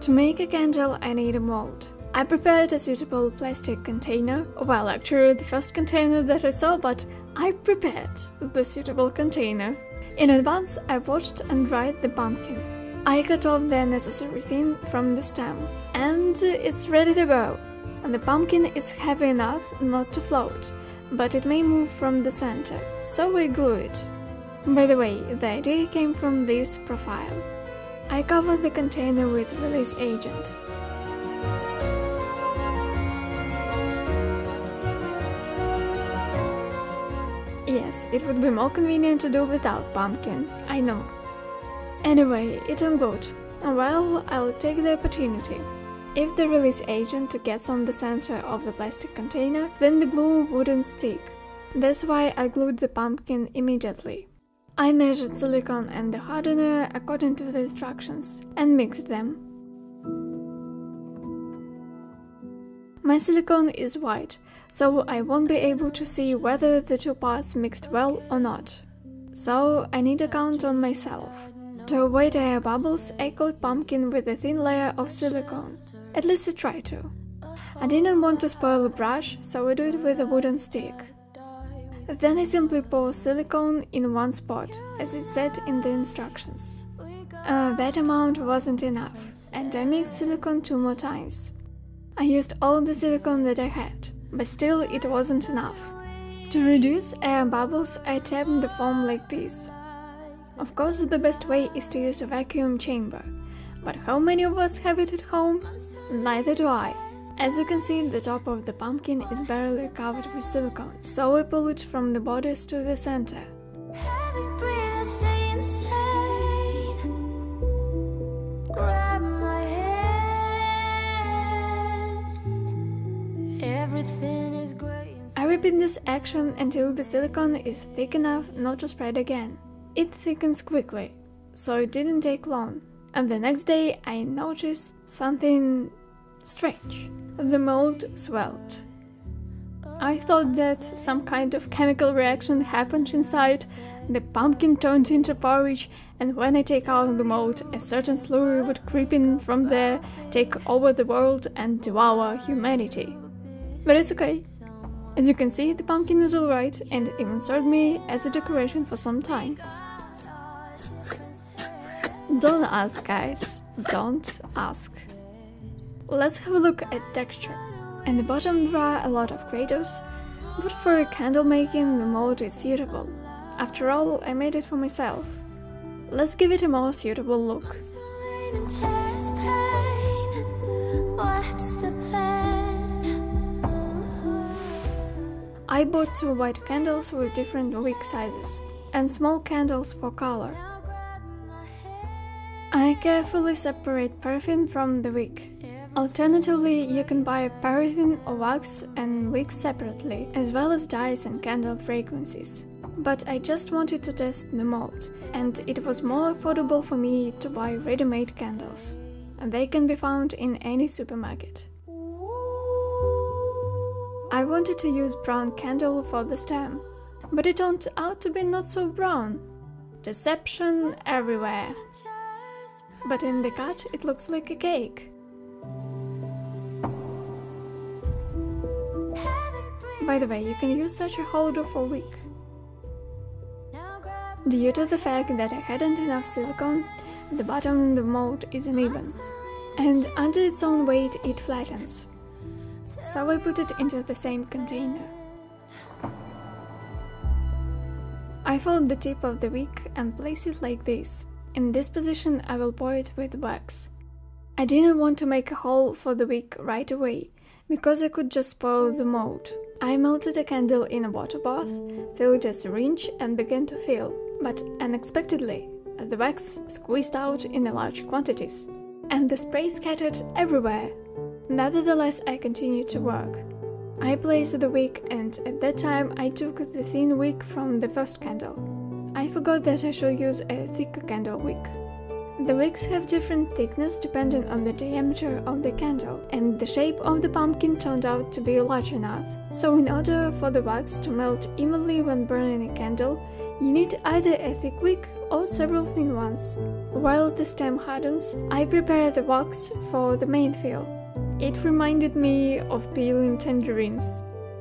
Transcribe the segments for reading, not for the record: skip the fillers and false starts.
To make a candle, I need a mold. I prepared a suitable plastic container, well, actually the first container that I saw, but I prepared the suitable container. In advance, I washed and dried the pumpkin. I cut off the necessary thin from the stem, and it's ready to go. The pumpkin is heavy enough not to float, but it may move from the center, so we glue it. By the way, the idea came from this profile. I cover the container with release agent. Yes, it would be more convenient to do without pumpkin, I know. Anyway, it's unglued. Well, I'll take the opportunity. If the release agent gets on the center of the plastic container, then the glue wouldn't stick. That's why I glued the pumpkin immediately. I measured silicone and the hardener according to the instructions and mixed them. My silicone is white, so I won't be able to see whether the two parts mixed well or not. So I need to count on myself. To avoid air bubbles, I coat pumpkin with a thin layer of silicone. At least I try to. I didn't want to spoil the brush, so I do it with a wooden stick. Then I simply pour silicone in one spot, as it said in the instructions. That amount wasn't enough, and I mixed silicone 2 more times. I used all the silicone that I had, but still it wasn't enough. To reduce air bubbles, I tapped the foam like this. Of course, the best way is to use a vacuum chamber, but how many of us have it at home? Neither do I. As you can see, the top of the pumpkin is barely covered with silicone, so I pull it from the borders to the center. I repeat this action until the silicone is thick enough not to spread again. It thickens quickly, so it didn't take long, and the next day I noticed something strange. The mold swelled. I thought that some kind of chemical reaction happened inside, the pumpkin turned into porridge, and when I take out the mold, a certain slurry would creep in from there, take over the world and devour humanity. But it's okay. As you can see, the pumpkin is alright and even served me as a decoration for some time. Don't ask, guys, don't ask. Let's have a look at texture. In the bottom there are a lot of craters, but for candle making the mold is suitable. After all, I made it for myself. Let's give it a more suitable look. I bought 2 white candles with different wick sizes, and small candles for color. I carefully separate paraffin from the wick. Alternatively, you can buy paraffin or wax and wicks separately, as well as dyes and candle fragrances. But I just wanted to test the mold, and it was more affordable for me to buy ready-made candles. And they can be found in any supermarket. I wanted to use brown candle for the stem, but it turned out to be not so brown. Deception everywhere. But in the cut, it looks like a cake. By the way, you can use such a holder for a wick. Due to the fact that I hadn't enough silicone, the bottom of the mold isn't even, and under its own weight it flattens. So I put it into the same container. I fold the tip of the wick and place it like this. In this position I will pour it with wax. I didn't want to make a hole for the wick right away, because I could just spoil the mold. I melted a candle in a water bath, filled a syringe and began to fill, but unexpectedly, the wax squeezed out in large quantities, and the spray scattered everywhere. Nevertheless, I continued to work. I placed the wick, and at that time I took the thin wick from the first candle. I forgot that I should use a thicker candle wick. The wicks have different thickness depending on the diameter of the candle, and the shape of the pumpkin turned out to be large enough. So in order for the wax to melt evenly when burning a candle, you need either a thick wick or several thin ones. While the stem hardens, I prepare the wax for the main fill. It reminded me of peeling tangerines.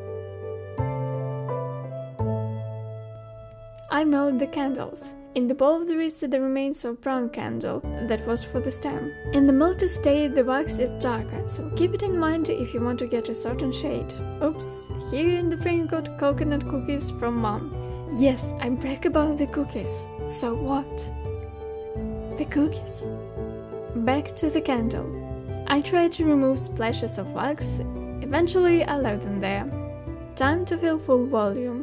I melt the candles. In the bowl there is the remains of brown candle that was for the stem. In the melted state the wax is darker, so keep it in mind if you want to get a certain shade. Oops, here in the frame got coconut cookies from mom. Yes, I brag about the cookies. So what? The cookies. Back to the candle. I try to remove splashes of wax. Eventually I left them there. Time to fill full volume.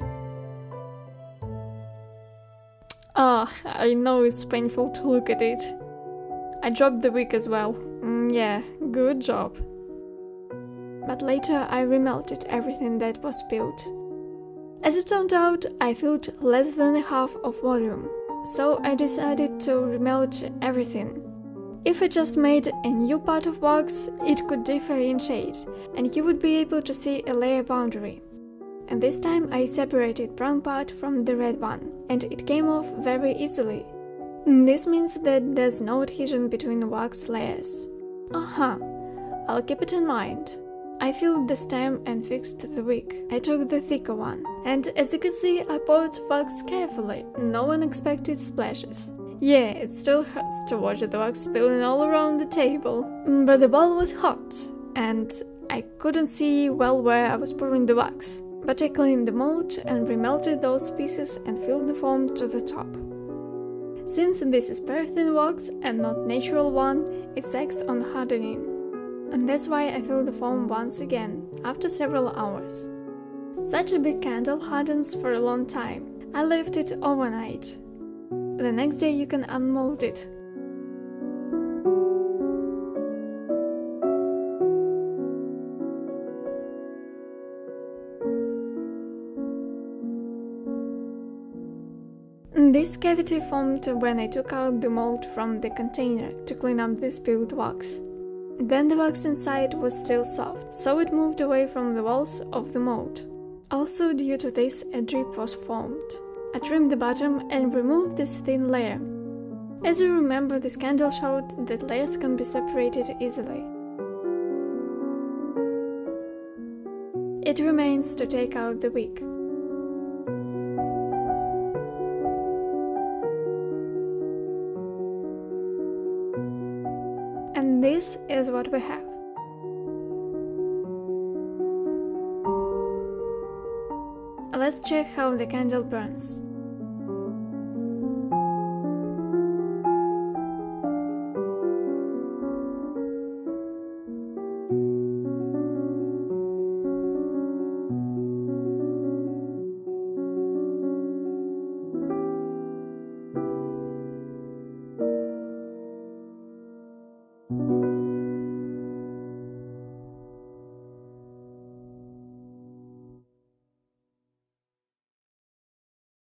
I know it's painful to look at it. I dropped the wick as well. Yeah, good job. But later I remelted everything that was spilled. As it turned out, I filled less than half of volume, so I decided to remelt everything. If I just made a new part of wax, it could differ in shade, and you would be able to see a layer boundary. And this time I separated brown part from the red one, and it came off very easily. This means that there's no adhesion between the wax layers. I'll keep it in mind. I filled the stem and fixed the wick. I took the thicker one, and as you can see I poured wax carefully. No one expected splashes. Yeah, it still hurts to watch the wax spilling all around the table. But the bowl was hot, and I couldn't see well where I was pouring the wax. But I cleaned the mold and remelted those pieces and filled the foam to the top. Since this is paraffin wax and not natural one, it sags on hardening. And that's why I filled the foam once again, after several hours. Such a big candle hardens for a long time. I left it overnight. The next day you can unmold it. This cavity formed when I took out the mold from the container to clean up the spilled wax. Then the wax inside was still soft, so it moved away from the walls of the mold. Also due to this, a drip was formed. I trimmed the bottom and removed this thin layer. As you remember, this candle showed that layers can be separated easily. It remains to take out the wick. And this is what we have. Let's check how the candle burns.